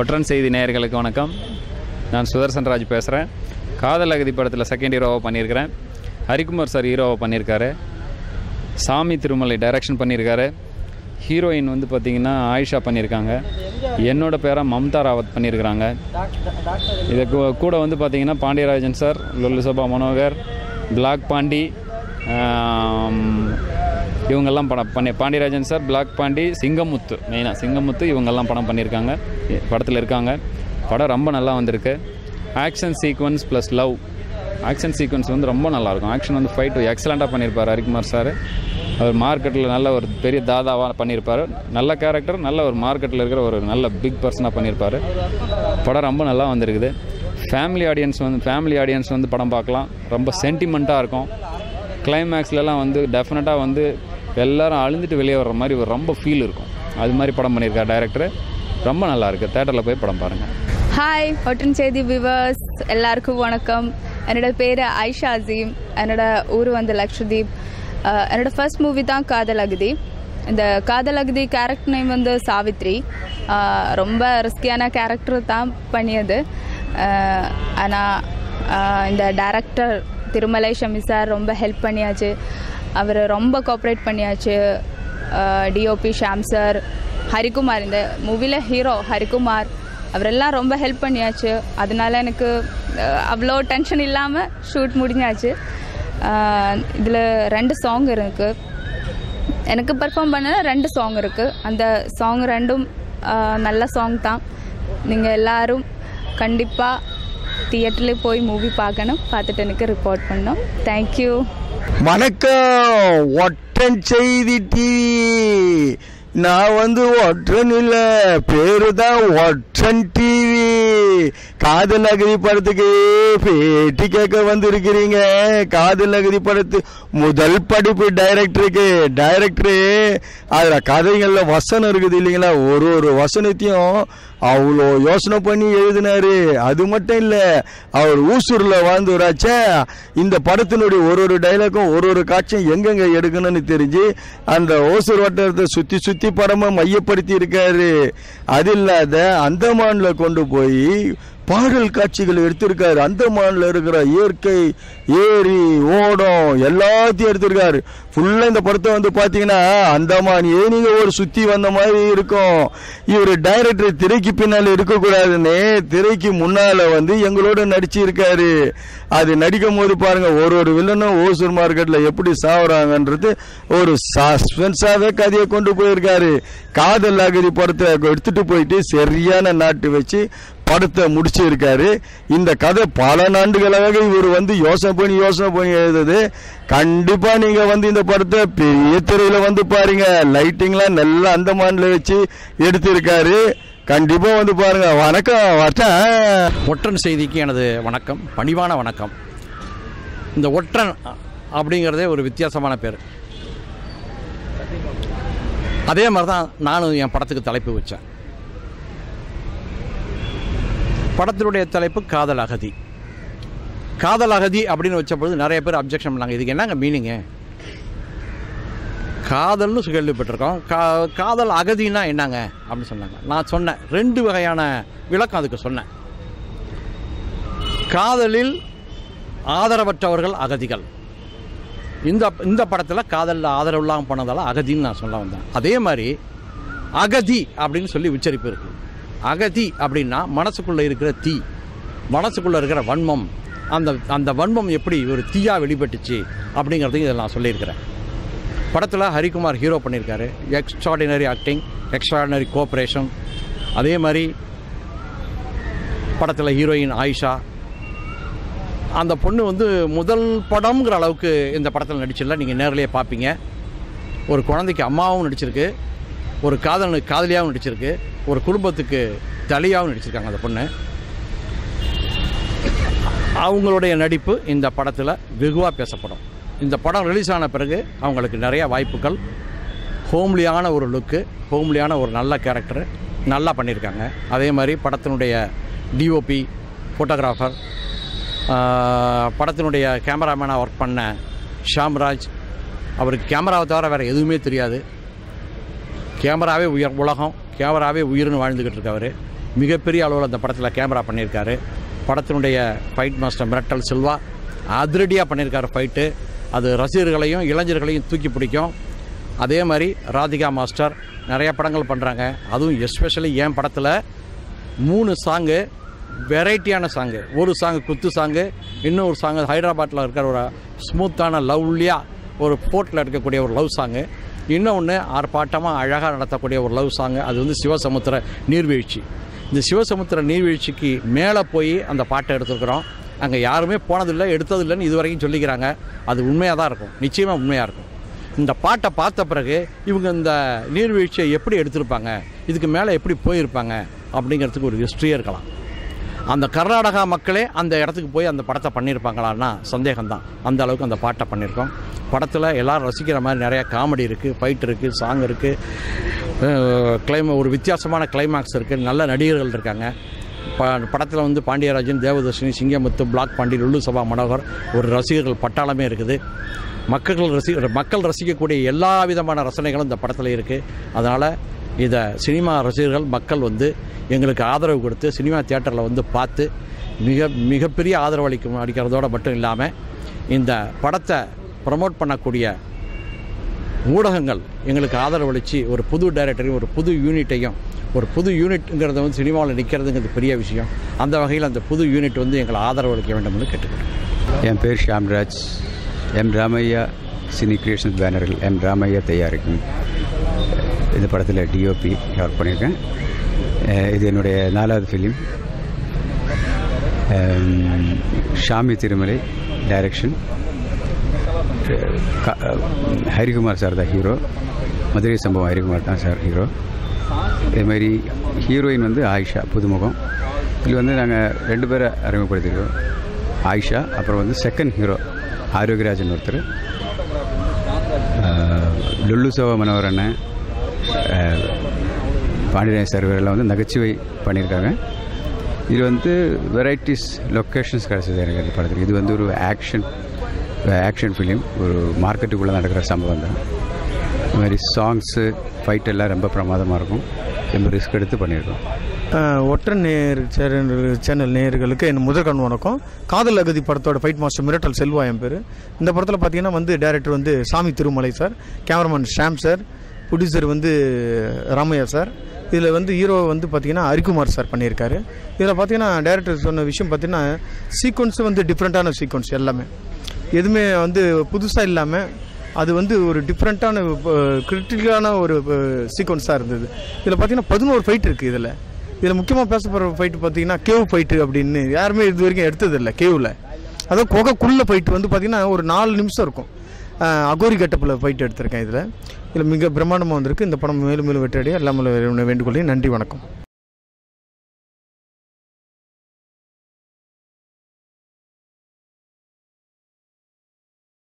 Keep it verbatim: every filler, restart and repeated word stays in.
ஒற்றன் செய்தி நேயர்களுக்கு வணக்கம். நான் சுதர்சன் ராஜ் பேசுகிறேன். காதல் அகதி படத்தில் செகண்ட் ஹீரோவாக பண்ணியிருக்கிறேன். ஹரிக்குமார் சார் ஹீரோவாக பண்ணியிருக்காரு. சாமி திருமலை டைரக்ஷன் பண்ணியிருக்காரு. ஹீரோயின் வந்து பார்த்திங்கன்னா ஆயிஷா பண்ணியிருக்காங்க. என்னோட பேராக மம்தா ராவத் பண்ணியிருக்கிறாங்க. இதுக்கு கூட வந்து பார்த்திங்கன்னா பாண்டியராஜன் சார், லொல்லுசபா மனோகர், பிளாக் பாண்டி, இவங்கெல்லாம் படம் பண்ணி பாண்டியராஜன் சார், பிளாக் பாண்டி, சிங்கமுத்து, மெயினாக சிங்கமுத்து இவங்கெல்லாம் படம் பண்ணியிருக்காங்க, படத்தில் இருக்காங்க. படம் ரொம்ப நல்லா வந்திருக்கு. Action sequence plus love. Action sequence வந்து ரொம்ப நல்லாயிருக்கும். ஆக்ஷன் வந்து ஃபைட் எக்ஸலண்ட்டாக பண்ணியிருப்பார் ஹரிக்குமார் சார். அவர் மார்க்கெட்டில் நல்ல ஒரு பெரிய தாதாவாக பண்ணியிருப்பார். நல்ல கேரக்டர், நல்ல ஒரு மார்க்கெட்டில் இருக்கிற ஒரு நல்ல பிக் பர்சனாக பண்ணியிருப்பார். படம் ரொம்ப நல்லா வந்திருக்குது. ஃபேமிலி ஆடியன்ஸ் வந்து ஃபேமிலி ஆடியன்ஸ் வந்து படம் பார்க்கலாம். ரொம்ப சென்டிமெண்ட்டாக இருக்கும். கிளைமேக்ஸ்லலாம் வந்து டெஃபினட்டாக வந்து எல்லோரும் அழுந்துட்டு வெளியே வர்ற மாதிரி ஒரு ரொம்ப ஃபீல் இருக்கும். அது மாதிரி படம் பண்ணியிருக்கார் டைரக்டர். ரொம்ப நல்லாயிருக்கு. தேட்டரில் போய் படம் பாருங்கள். ஹாய் ஒற்றன் செய்தி வியூவர்ஸ் எல்லாருக்கும் வணக்கம். என்னோட பேர் ஆயிஷா அசீம். என்னோட ஊர் வந்து லக்ஷதீப். என்னோட ஃபர்ஸ்ட் மூவி தான் காதல் அகதி. இந்த காதல் அகதி கேரக்டர் நேம் வந்து சாவித்ரி. ரொம்ப ரிஸ்கியான கேரக்டர் தான் பண்ணியது. ஆனால் இந்த டைரக்டர் திருமலை ஷமி சார் ரொம்ப ஹெல்ப் பண்ணியாச்சு. அவர் ரொம்ப கோஆப்ரேட் பண்ணியாச்சு. டிஓபி ஷாம் சார், ஹரிக்குமார், இந்த மூவியில் ஹீரோ ஹரிக்குமார், அவரெல்லாம் ரொம்ப ஹெல்ப் பண்ணியாச்சு. அதனால எனக்கு அவ்வளோ டென்ஷன் இல்லாமல் ஷூட் முடிஞ்சாச்சு. இதில் ரெண்டு சாங் இருக்குது. எனக்கு பெர்ஃபார்ம் பண்ண ரெண்டு சாங் இருக்குது. அந்த சாங் ரெண்டும் நல்ல சாங் தான். நீங்கள் எல்லோரும் கண்டிப்பாக தியேட்டரில் போய் மூவி பார்க்கணும். பார்த்துட்டு எனக்கு ரிப்போர்ட் பண்ணணும். தேங்க்யூ. வணக்கம் ஒற்றன் செய்தி டிவி. நான் வந்து ஒற்றன் இல்ல, பேரு தான் ஒற்றன் டிவி. காதல் அகதி படத்துக்கு பேட்டி கேட்க வந்திருக்கிறீங்க. காதல் அகதி படத்து முதல் படிப்பு டைரக்டருக்கு. டைரக்டரு அதுல கதைகள்ல வசனம் இருக்குது இல்லைங்களா, ஒரு ஒரு வசனத்தையும் அவ்வளோ யோசனை பண்ணி எழுதினாரு. அது மட்டும் இல்ல, அவர் ஊசூர்ல வாழ்ந்துராச்சா, இந்த படத்தினுடைய ஒரு ஒரு டைலாக்கும் ஒரு ஒரு காட்சியும் எங்கெங்க எடுக்கணும்னு தெரிஞ்சு அந்த ஓசூர் வட்டாரத்தை சுத்தி சுத்தி படமா மையப்படுத்தி இருக்காரு. அது இல்லாத அந்தமான்ல கொண்டு போய் பாடல் காட்சிகள் எடுத்திருக்காரு. அந்தமான்ல இருக்கிற இயற்கை, ஏரி, ஓடம் எல்லாத்தையும் எடுத்திருக்காரு. ஃபுல்லா இந்த படத்தை வந்து பாத்தீங்கன்னா அந்தமான் ஏனிங்க ஒரு சுத்தி வந்த மாதிரி இருக்கும். இவர் டைரக்டர் திரைக்கு பின்னால இருக்கக்கூடாதுன்னு திரைக்கு முன்னால வந்து எங்களோட நடிச்சு இருக்காரு. அது நடிக்கும் போது பாருங்க, ஒரு ஒரு வில்லனும் ஓசூர் மார்க்கெட்ல எப்படி சாவுறாங்கன்றது ஒரு சஸ்பென்ஸாவே கதையை கொண்டு போயிருக்காரு. காதல் அகதி படத்தை எடுத்துட்டு போயிட்டு சரியான நாட்டு வச்சு படத்தை முடிச்சு இருக்காரு. இந்த கதை பல நாண்டுகளாக இவர் வந்து யோசனை பண்ணி யோசனை பண்ணி எழுதுது. கண்டிப்பா நீங்க வந்து இந்த படத்தை பெரிய திரையில வந்து பாருங்க. லைட்டிங்லாம் நல்லா அந்தமான்ல வச்சு எடுத்திருக்காரு. கண்டிப்பா வந்து பாருங்க. வணக்கம். ஒற்றன் செய்திக்கு எனது வணக்கம், பணிவான வணக்கம். இந்த ஒற்றன் அப்படிங்கிறதே ஒரு வித்தியாசமான பேர். அதே மாதிரி தான் நானும் என் படத்துக்கு தலைப்பு வச்சேன். படத்தினுடைய தலைப்பு காதல் அகதி. காதல் அகதி அப்படின்னு வச்சபொழுது நிறைய பேர் அப்ஜெக்ஷன் பண்ணாங்க. இதுக்கு என்னங்க மீனிங்கு? காதல்னு கேள்விப்பட்டிருக்கோம், கா காதல் அகதினா என்னங்க அப்படின்னு சொன்னாங்க. நான் சொன்னேன், ரெண்டு வகையான விளக்கம் அதுக்கு சொன்னேன். காதலில் ஆதரவற்றவர்கள் அகதிகள். இந்த இந்த படத்தில் காதலில் ஆதரவு இல்லாமல் போனதால் அகதின்னு நான் சொல்ல வந்தேன். அதே மாதிரி அகதி அப்படின்னு சொல்லி உச்சரிப்பு இருக்குது. அகதி அப்படின்னா மனசுக்குள்ளே இருக்கிற தீ, மனசுக்குள்ளே இருக்கிற வன்மம், அந்த அந்த வன்மம் எப்படி ஒரு தீயாக வெளிப்பட்டுச்சு அப்படிங்கிறதையும் இதில் நான் சொல்லியிருக்கிறேன். படத்தில் ஹரிக்குமார் ஹீரோ பண்ணியிருக்காரு. Extraordinary acting, extraordinary cooperation. அதே மாதிரி படத்தில் ஹீரோயின் ஆயிஷா. அந்த பொண்ணு வந்து முதல் படம்ங்கிற அளவுக்கு இந்த படத்தில் நடிச்சிடல. நீங்கள் நேரிலேயே பார்ப்பீங்க. ஒரு குழந்தைக்கு அம்மாவும் நடிச்சிருக்கு, ஒரு காதலனுக்கு காதலியாகவும் நடிச்சிருக்கு, ஒரு குடும்பத்துக்கு தலையாகவும் நடிச்சிருக்காங்க அந்த பொண்ணு. அவங்களுடைய நடிப்பு இந்த படத்தில் வெகுவாக பேசப்படும். இந்த படம் ரிலீஸ் ஆன பிறகு அவங்களுக்கு நிறையா வாய்ப்புகள். ஹோம்லியான ஒரு லுக்கு, ஹோம்லியான ஒரு நல்ல கேரக்டரு நல்லா பண்ணியிருக்காங்க. அதே மாதிரி படத்தினுடைய டிஓபி, ஃபோட்டோகிராஃபர், படத்தினுடைய கேமராமேனாக ஒர்க் பண்ண ஷாம்ராஜ், அவருக்கு கேமராவை தவிர வேறு எதுவுமே தெரியாது. கேமராவே உயர் உலகம், கேமராவே உயிர்னு வாழ்ந்துக்கிட்டு இருக்கவர். மிகப்பெரிய அளவில் அந்த படத்தில் கேமரா பண்ணியிருக்காரு. படத்தினுடைய ஃபைட் மாஸ்டர் மிரட்டல் செல்வா அதிரடியாக பண்ணியிருக்காரு ஃபைட்டு. அது ரசிகர்களையும் இளைஞர்களையும் தூக்கி பிடிக்கும். அதே மாதிரி ராதிகா மாஸ்டர் நிறைய படங்கள் பண்ணுறாங்க. அதுவும் எஸ்பெஷலி என் படத்தில் மூணு சாங்கு வெரைட்டியான சாங்கு. ஒரு சாங்கு குத்து சாங்கு, இன்னொரு சாங்கு ஹைதராபாத்தில் இருக்கிற ஒரு ஸ்மூத்தான லவ்லியாக ஒரு போர்ட்டில் இருக்கக்கூடிய ஒரு லவ் சாங்கு, இன்னொன்று ஆர்ப்பாட்டமாக அழகாக நடத்தக்கூடிய ஒரு லவ் சாங்கு. அது வந்து சிவசமுத்திர நீர்வீழ்ச்சி. இந்த சிவசமுத்திர நீர்வீழ்ச்சிக்கு மேலே போய் அந்த பாட்டை எடுத்துருக்குறோம். அங்கே யாருமே போனதில்லை, எடுத்ததில்லைன்னு இது வரைக்கும் சொல்லிக்கிறாங்க. அது உண்மையாக தான் இருக்கும், நிச்சயமாக உண்மையாக இருக்கும். இந்த பாட்டை பார்த்த பிறகு இவங்க இந்த நீர்வீழ்ச்சியை எப்படி எடுத்திருப்பாங்க, இதுக்கு மேலே எப்படி போயிருப்பாங்க அப்படிங்கிறதுக்கு ஒரு ஹிஸ்ட்ரியே இருக்கலாம். அந்த கர்நாடகா மக்களே அந்த இடத்துக்கு போய் அந்த படத்தை பண்ணியிருப்பாங்களான்னா சந்தேகம்தான். அந்த அளவுக்கு அந்த பாட்டை பண்ணியிருக்கோம். படத்தில் எல்லோரும் ரசிக்கிற மாதிரி நிறையா காமெடி இருக்குது, ஃபைட் இருக்குது, சாங் இருக்குது, கிளைம ஒரு வித்தியாசமான கிளைமாக்ஸ் இருக்குது, நல்ல நடிகர்கள் இருக்காங்க. ப படத்தில் வந்து பாண்டியராஜன், தேவதர்ஷினி, சிங்கமுத்து, பிளாக் பாண்டி, லுல்லு சபா மனோகர், ஒரு ரசிகர்கள் பட்டாளமே இருக்குது. மக்கள் ரசி மக்கள் ரசிக்கக்கூடிய எல்லா விதமான ரசனைகளும் இந்த படத்தில் இருக்குது. அதனால் இதை சினிமா ரசிகர்கள் மக்கள் வந்து எங்களுக்கு ஆதரவு கொடுத்து சினிமா தியேட்டரில் வந்து பார்த்து மிக மிகப்பெரிய ஆதரவு அளிக்கும் அளிக்கிறதோடு மட்டும் இல்லாமல் இந்த படத்தை ப்ரமோட் பண்ணக்கூடிய ஊடகங்கள் எங்களுக்கு ஆதரவு அளித்து ஒரு புது டைரக்டரையும் ஒரு புது யூனிட்டையும், ஒரு புது யூனிட்டுங்கிறத வந்து சினிமாவில் நிற்கிறதுங்கிறது பெரிய விஷயம். அந்த வகையில் அந்த புது யூனிட் வந்து எங்களை ஆதரவு அளிக்க வேண்டும் என்று கேட்டுக்கிறேன். என் பேர் Shamraj. M Ramaiah cine creation பேனரில் எம் ராமையா தயாரிக்கும் இந்த படத்தில் டிஓபி ஒர்க் பண்ணியிருக்கேன். இது என்னுடைய நாலாவது film. Shami Thirumalai direction. Harikumar sir தான் ஹீரோ. மதுரை சம்பவம் ஹரிகுமார் தான் சார் ஹீரோ. இதேமாதிரி ஹீரோயின் வந்து ஆயிஷா, புதுமுகம். இதில் வந்து நாங்கள் ரெண்டு பேரை அறிமுகப்படுத்திருக்கோம். ஆயிஷா, அப்புறம் வந்து செகண்ட் ஹீரோ ஆரோக்கியராஜன் ஒருத்தர், லுல்லு சோவா மனோகர் அண்ணன், பாண்டியராஜன் சார் இவரெல்லாம் வந்து நகைச்சுவை பண்ணியிருக்காங்க. இது வந்து வெரைட்டிஸ் லொக்கேஷன்ஸ் கிடச்சிது எனக்கு இந்த படத்துக்கு. இது வந்து ஒரு ஆக்ஷன் ஆக்ஷன் ஃபிலிம், ஒரு மார்க்கெட்டுக்குள்ளே நடக்கிற சம்பவம் தான். இது மாதிரி சாங்ஸு ஃபைட் எல்லாம் ரொம்ப பிரமாதமாக இருக்கும். ரொம்ப ரிஸ்க் எடுத்து பண்ணியிருக்கோம். ஒற்றை நேர் சேனல் நேயர்களுக்கு என் முதற்கண் வணக்கம். காதல் அகதி படத்தோட ஃபைட் மாஸ்டர் மிரட்டல் செல்வா என் பேர். இந்த படத்தில் பார்த்தீங்கன்னா வந்து டைரக்டர் வந்து Sami Thirumalai sir, cameraman Sham sir, producer வந்து ராமையா சார். இதில் வந்து ஹீரோ வந்து பார்த்திங்கன்னா ஹரிகுமார் சார் பண்ணியிருக்காரு. இதில் பார்த்தீங்கன்னா டைரக்டர் சொன்ன விஷயம் பார்த்தீங்கன்னா சீக்வன்ஸு வந்து டிஃப்ரெண்ட்டான சீக்வன்ஸ், எல்லாமே எதுவுமே வந்து புதுசாக இல்லாமல் அது வந்து ஒரு டிஃப்ரெண்ட்டான கிரிட்டிக்கலான ஒரு சீக்வன்ஸாக இருந்தது. இதில் பார்த்தீங்கன்னா பதினோரு ஃபைட் இருக்குது. இதில் இதில் முக்கியமாக பேசப்படுற ஃபைட்டு பார்த்தீங்கன்னா கேவ் ஃபைட்டு அப்படின்னு யாருமே இது வரைக்கும் எடுத்ததில்லை. கேவில் அதாவது குகைக்குள்ள ஃபைட்டு வந்து பார்த்திங்கன்னா ஒரு நாலு நிமிஷம் இருக்கும். அகோரி கட்டப்பில் ஃபைட் எடுத்திருக்கேன். இதில் இதில் மிக பிரம்மாண்டமாக வந்திருக்கு. இந்த படம் மேலும் மேலும் வெற்றியடைய எல்லாமே வேண்டுகொள்ளையும். நன்றி, வணக்கம்.